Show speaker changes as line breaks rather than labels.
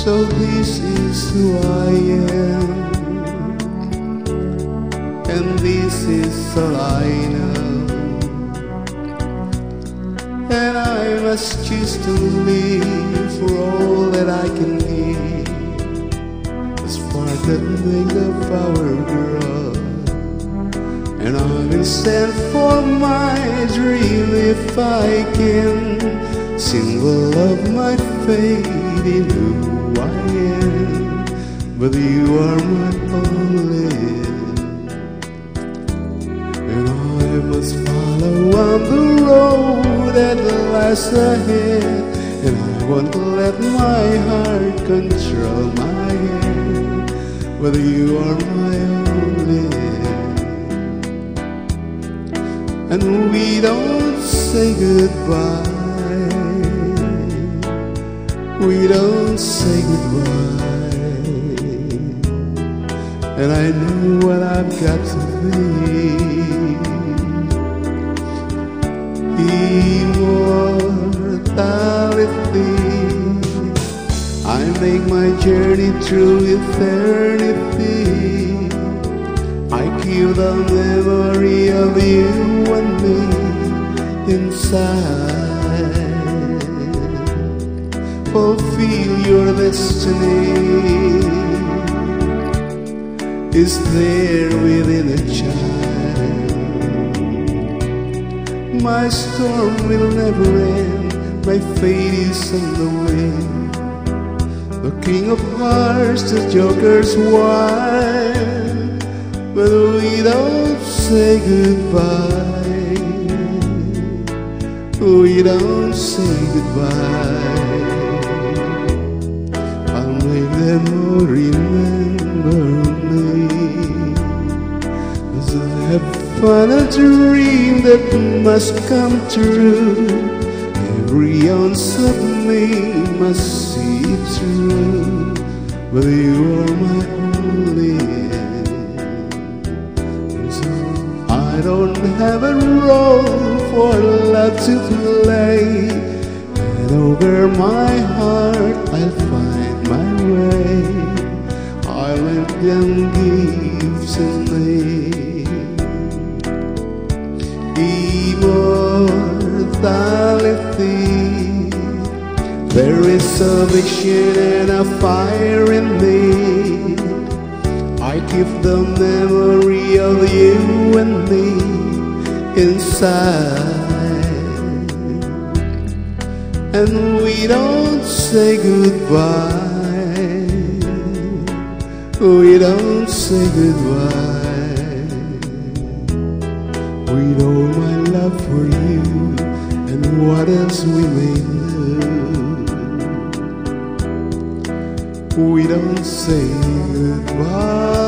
So this is who I am, and this is all I know. And I must choose to live for all that I can give, the spark that makes the flower grow. And I will stand for my dream if I can, symbol of my faith in who I am. But you are my only, and I must follow on the road that lies ahead. And I won't let my heart control my head. But you are my only, and we don't say goodbye. We don't say goodbye, and I know what I've got to be. Immortality, I make my journey through eternity. I keep the memory of you and me inside. Fulfill your destiny is there within a child. My storm will never end, my fate is on the wind. The king of hearts, the joker's wild, but we don't say goodbye. We don't say goodbye. Make them all remember me, 'cause I have found a dream that must come true. Every ounce of me must see it through. But you are my only, so I don't have a role for love to play. And over my heart I'll find my way. I let them give to me. Immortality, there is a vision and a fire in me. I keep the memory of you and me inside. And we don't say goodbye. We don't say goodbye. We know my love for you and what else we may do. We don't say goodbye.